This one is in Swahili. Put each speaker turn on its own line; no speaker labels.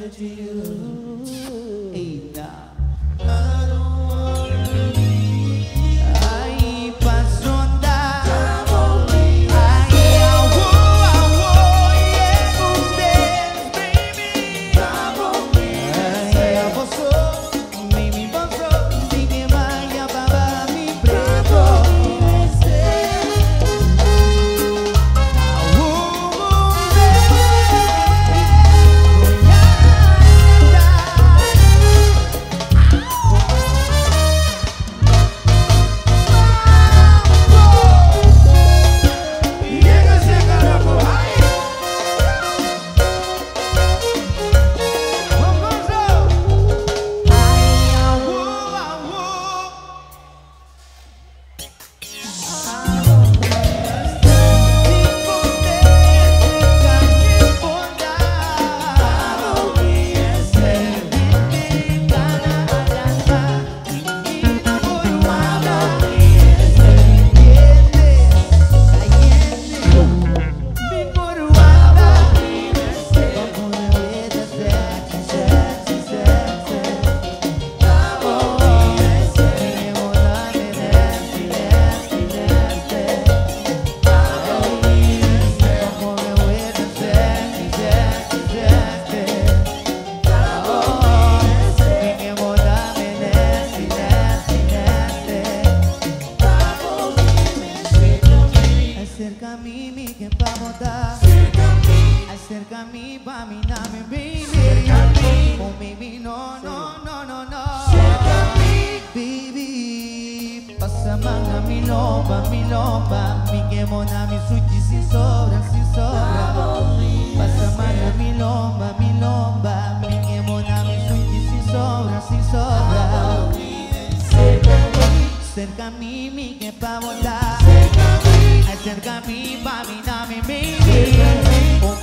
it to you. Hey, now. Cerca a mí, mi que pa' botar. Acerca a mí, pa' mí, dame, baby. Oh, baby, no, no, no, no, no. Baby, pasa manga, mi lomba, mi que mona, mi sushi, sin sobra, sin sobra. Pasa manga, mi lomba, mi que mona, mi sushi, sin sobra, sin sobra. Cerca a mí, mi que pa' botar. Acerca a mí, pa' mí, dame, baby.